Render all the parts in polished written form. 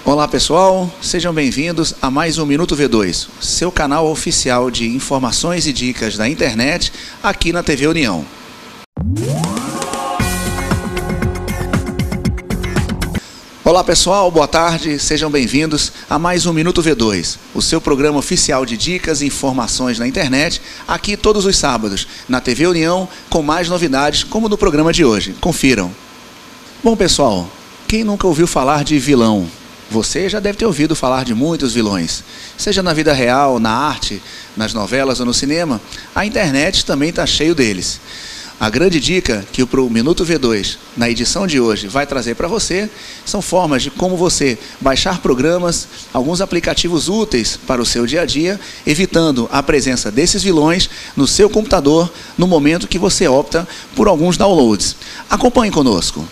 Olá pessoal, sejam bem-vindos a mais um Minuto V2, seu canal oficial de informações e dicas da internet aqui na TV União. Olá pessoal, boa tarde, sejam bem-vindos a mais um Minuto V2, o seu programa oficial de dicas e informações na internet, aqui todos os sábados, na TV União, com mais novidades como no programa de hoje. Confiram. Bom pessoal, quem nunca ouviu falar de vilão? Você já deve ter ouvido falar de muitos vilões, seja na vida real, na arte, nas novelas ou no cinema, a internet também está cheio deles. A grande dica que o Minuto V2, na edição de hoje, vai trazer para você, são formas de como você baixar programas, alguns aplicativos úteis para o seu dia a dia, evitando a presença desses vilões no seu computador no momento que você opta por alguns downloads. Acompanhe conosco.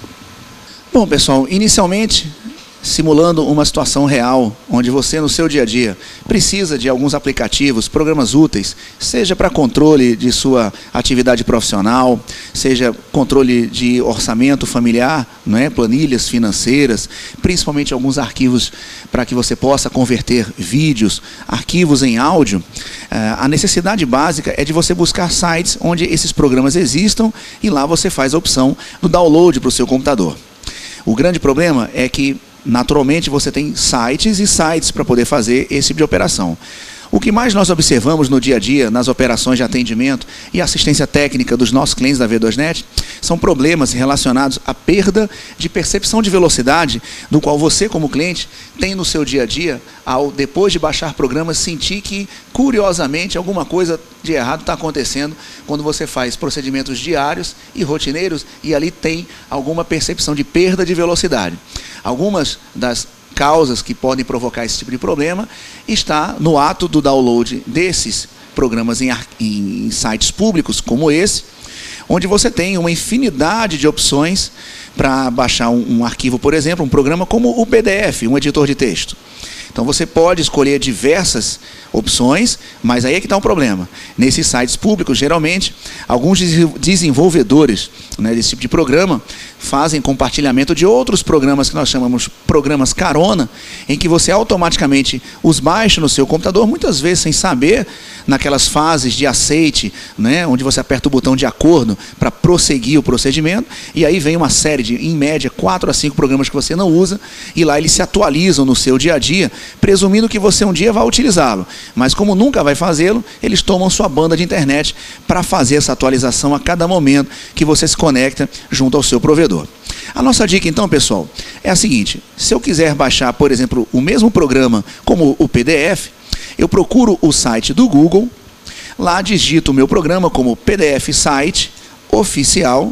Bom pessoal, inicialmente, simulando uma situação real, onde você no seu dia a dia precisa de alguns aplicativos, programas úteis, seja para controle de sua atividade profissional, seja controle de orçamento familiar, planilhas financeiras, principalmente alguns arquivos para que você possa converter vídeos, arquivos em áudio. A necessidade básica é de você buscar sites onde esses programas existam e lá você faz a opção do download para o seu computador. O grande problema é que naturalmente você tem sites e sites para poder fazer esse tipo de operação. O que mais nós observamos no dia a dia, nas operações de atendimento e assistência técnica dos nossos clientes da V2Net, são problemas relacionados à perda de percepção de velocidade, do qual você, como cliente, tem no seu dia a dia, ao depois de baixar programas, sentir que, curiosamente, alguma coisa de errado está acontecendo quando você faz procedimentos diários e rotineiros e ali tem alguma percepção de perda de velocidade. Algumas das causas que podem provocar esse tipo de problema está no ato do download desses programas em sites públicos como esse, onde você tem uma infinidade de opções para baixar um arquivo, por exemplo, um programa como o PDF, um editor de texto. Então você pode escolher diversas opções, mas aí é que está um problema. Nesses sites públicos, geralmente, alguns desenvolvedores desse tipo de programa fazem compartilhamento de outros programas que nós chamamos programas carona, em que você automaticamente os baixa no seu computador, muitas vezes sem saber, naquelas fases de aceite, onde você aperta o botão de acordo para prosseguir o procedimento, e aí vem uma série de, em média, 4 a 5 programas que você não usa, e lá eles se atualizam no seu dia a dia, presumindo que você um dia vai utilizá-lo. Mas como nunca vai fazê-lo, eles tomam sua banda de internet para fazer essa atualização a cada momento que você se conecta junto ao seu provedor. A nossa dica então, pessoal, é a seguinte: se eu quiser baixar, por exemplo, o mesmo programa como o PDF, eu procuro o site do Google, lá digito o meu programa como PDF Site Oficial,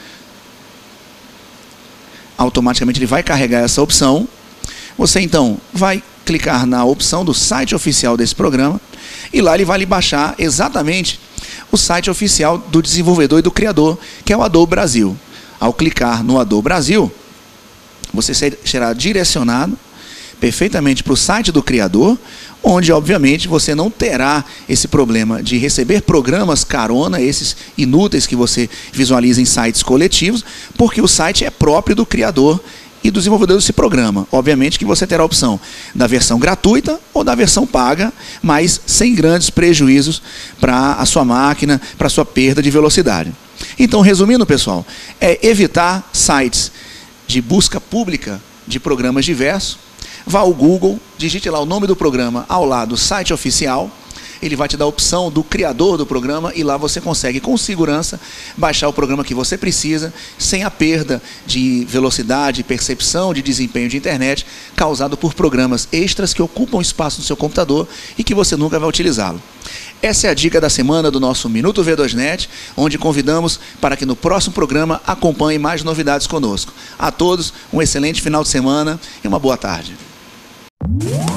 automaticamente ele vai carregar essa opção. Você então vai clicar na opção do site oficial desse programa e lá ele vai lhe baixar exatamente o site oficial do desenvolvedor e do criador, que é o Adobe Brasil. Ao clicar no Adobe Brasil, você será direcionado perfeitamente para o site do criador, onde obviamente você não terá esse problema de receber programas carona, esses inúteis que você visualiza em sites coletivos, porque o site é próprio do criador e do desenvolvedor desse programa. Obviamente que você terá a opção da versão gratuita ou da versão paga, mas sem grandes prejuízos para a sua máquina, para a sua perda de velocidade. Então, resumindo, pessoal, é evitar sites de busca pública de programas diversos. Vá ao Google, digite lá o nome do programa ao lado do site oficial, ele vai te dar a opção do criador do programa e lá você consegue com segurança baixar o programa que você precisa sem a perda de velocidade, percepção de desempenho de internet causado por programas extras que ocupam espaço no seu computador e que você nunca vai utilizá-lo. Essa é a dica da semana do nosso Minuto V2Net, onde convidamos para que no próximo programa acompanhe mais novidades conosco. A todos, um excelente final de semana e uma boa tarde.